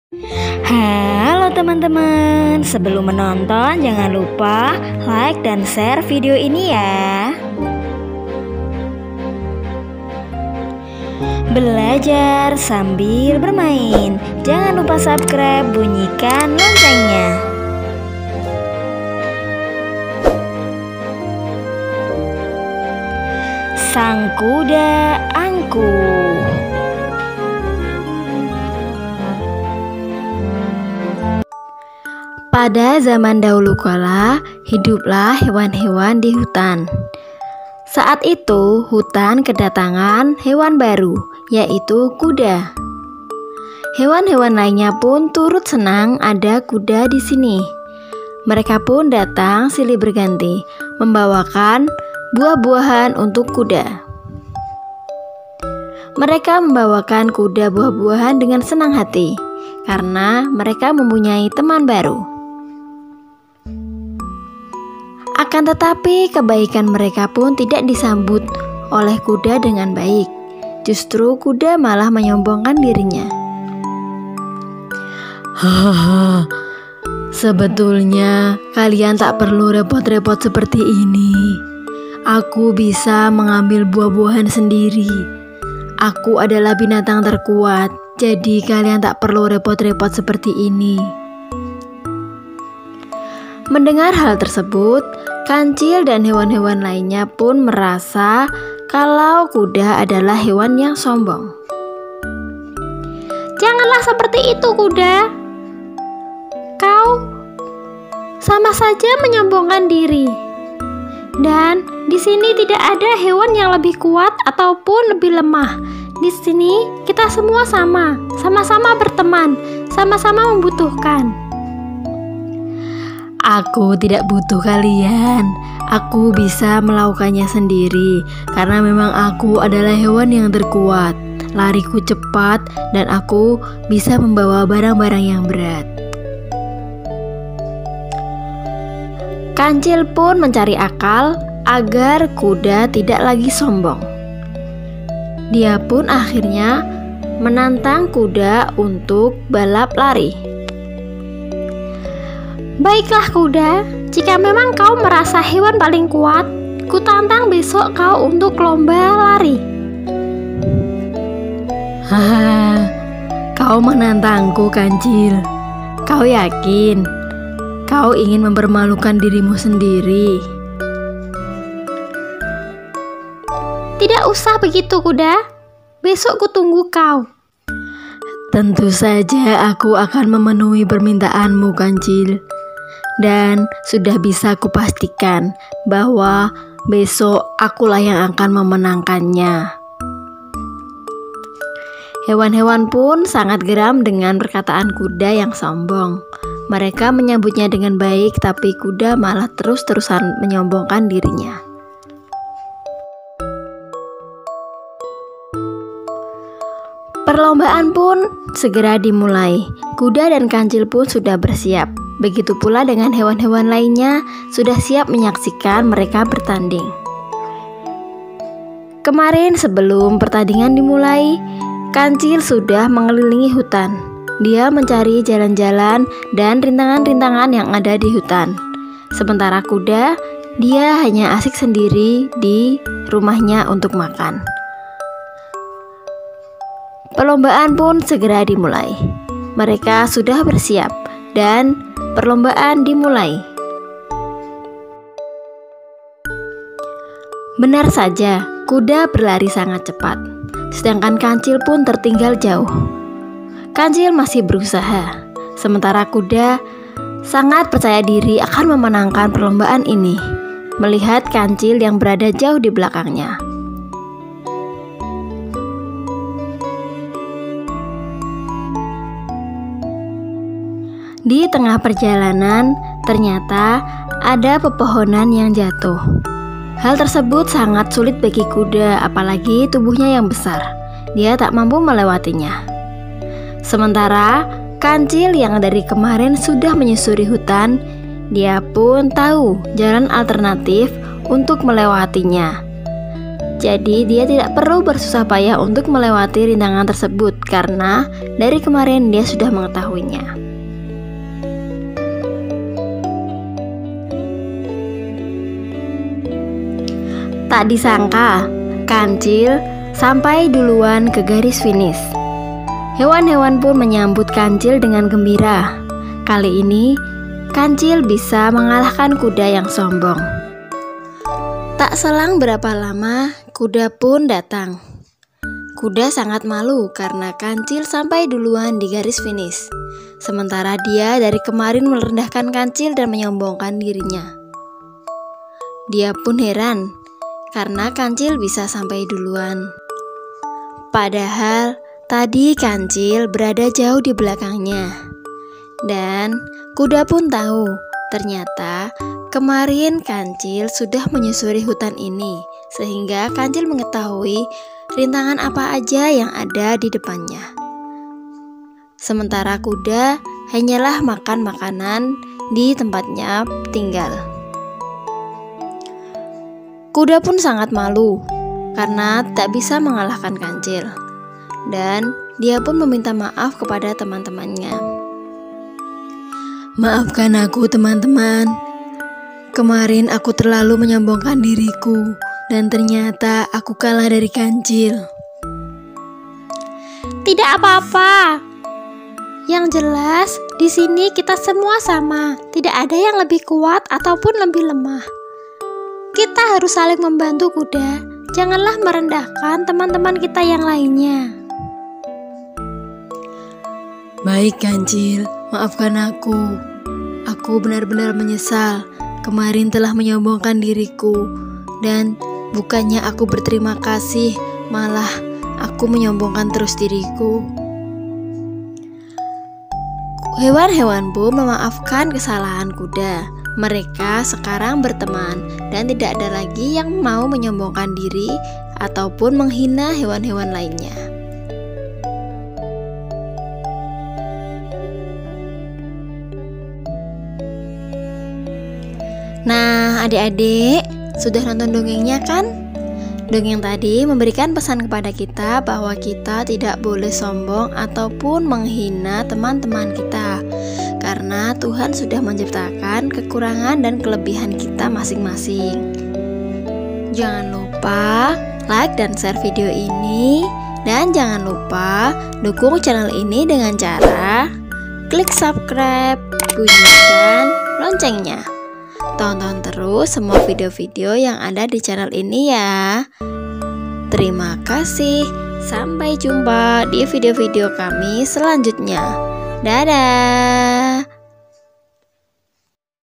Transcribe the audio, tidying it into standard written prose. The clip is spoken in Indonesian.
Halo teman-teman, sebelum menonton jangan lupa like dan share video ini ya. Belajar sambil bermain, jangan lupa subscribe, bunyikan loncengnya. Sang kuda angkuh. Pada zaman dahulu kala, hiduplah hewan-hewan di hutan. Saat itu, hutan kedatangan hewan baru, yaitu kuda. Hewan-hewan lainnya pun turut senang ada kuda di sini. Mereka pun datang silih berganti, membawakan buah-buahan untuk kuda. Mereka membawakan kuda buah-buahan dengan senang hati, karena mereka mempunyai teman baru. Akan tetapi kebaikan mereka pun tidak disambut oleh kuda dengan baik. Justru kuda malah menyombongkan dirinya. Hahaha, sebetulnya kalian tak perlu repot-repot seperti ini. Aku bisa mengambil buah-buahan sendiri. Aku adalah binatang terkuat, jadi kalian tak perlu repot-repot seperti ini. Mendengar hal tersebut, Kancil dan hewan-hewan lainnya pun merasa kalau kuda adalah hewan yang sombong. Janganlah seperti itu, kuda. Kau sama saja menyombongkan diri. Dan di sini tidak ada hewan yang lebih kuat ataupun lebih lemah. Di sini kita semua sama-sama berteman, sama-sama membutuhkan. Aku tidak butuh kalian. Aku bisa melakukannya sendiri karena memang aku adalah hewan yang terkuat. Lariku cepat dan aku bisa membawa barang-barang yang berat. Kancil pun mencari akal agar kuda tidak lagi sombong. Dia pun akhirnya menantang kuda untuk balap lari. Baiklah kuda, jika memang kau merasa hewan paling kuat, kutantang besok kau untuk lomba lari. Haha, kau menantangku, Kancil. Kau yakin kau ingin mempermalukan dirimu sendiri? Tidak usah begitu, kuda. Besok kutunggu kau. Tentu saja aku akan memenuhi permintaanmu, Kancil. Dan sudah bisa kupastikan bahwa besok akulah yang akan memenangkannya. Hewan-hewan pun sangat geram dengan perkataan kuda yang sombong. Mereka menyambutnya dengan baik, tapi kuda malah terus-terusan menyombongkan dirinya. Perlombaan pun segera dimulai. Kuda dan Kancil pun sudah bersiap. Begitu pula dengan hewan-hewan lainnya sudah siap menyaksikan mereka bertanding. Kemarin sebelum pertandingan dimulai, Kancil sudah mengelilingi hutan. Dia mencari jalan-jalan dan rintangan-rintangan yang ada di hutan. Sementara kuda, dia hanya asik sendiri di rumahnya untuk makan. Perlombaan pun segera dimulai. Mereka sudah bersiap dan perlombaan dimulai. Benar saja, kuda berlari sangat cepat, sedangkan Kancil pun tertinggal jauh. Kancil masih berusaha, sementara kuda sangat percaya diri akan memenangkan perlombaan ini, melihat Kancil yang berada jauh di belakangnya. Di tengah perjalanan, ternyata ada pepohonan yang jatuh. Hal tersebut sangat sulit bagi kuda, apalagi tubuhnya yang besar. Dia tak mampu melewatinya. Sementara Kancil yang dari kemarin sudah menyusuri hutan, dia pun tahu jalan alternatif untuk melewatinya. Jadi dia tidak perlu bersusah payah untuk melewati rintangan tersebut karena dari kemarin dia sudah mengetahuinya. Tak disangka, Kancil sampai duluan ke garis finish. Hewan-hewan pun menyambut Kancil dengan gembira. Kali ini, Kancil bisa mengalahkan kuda yang sombong. Tak selang berapa lama, kuda pun datang. Kuda sangat malu karena Kancil sampai duluan di garis finish. Sementara dia dari kemarin merendahkan Kancil dan menyombongkan dirinya. Dia pun heran karena Kancil bisa sampai duluan. Padahal tadi Kancil berada jauh di belakangnya. Dan kuda pun tahu ternyata kemarin Kancil sudah menyusuri hutan ini, sehingga Kancil mengetahui rintangan apa aja yang ada di depannya. Sementara kuda hanyalah makan makanan di tempatnya tinggal. Kuda pun sangat malu karena tak bisa mengalahkan Kancil, dan dia pun meminta maaf kepada teman-temannya. Maafkan aku teman-teman, kemarin aku terlalu menyombongkan diriku dan ternyata aku kalah dari Kancil. Tidak apa-apa. Yang jelas di sini kita semua sama, tidak ada yang lebih kuat ataupun lebih lemah. Kita harus saling membantu kuda, janganlah merendahkan teman-teman kita yang lainnya. Baik Kancil, maafkan aku. Aku benar-benar menyesal kemarin telah menyombongkan diriku, dan bukannya aku berterima kasih, malah aku menyombongkan terus diriku. Hewan-hewan pun memaafkan kesalahan kuda. Mereka sekarang berteman dan tidak ada lagi yang mau menyombongkan diri ataupun menghina hewan-hewan lainnya. Nah, adik-adik, sudah nonton dongengnya kan? Dongeng tadi memberikan pesan kepada kita bahwa kita tidak boleh sombong ataupun menghina teman-teman kita, karena Tuhan sudah menciptakan kekurangan dan kelebihan kita masing-masing. Jangan lupa like dan share video ini, dan jangan lupa dukung channel ini dengan cara klik subscribe, bunyikan loncengnya. Tonton terus semua video-video yang ada di channel ini ya. Terima kasih. Sampai jumpa di video-video kami selanjutnya. Dadah.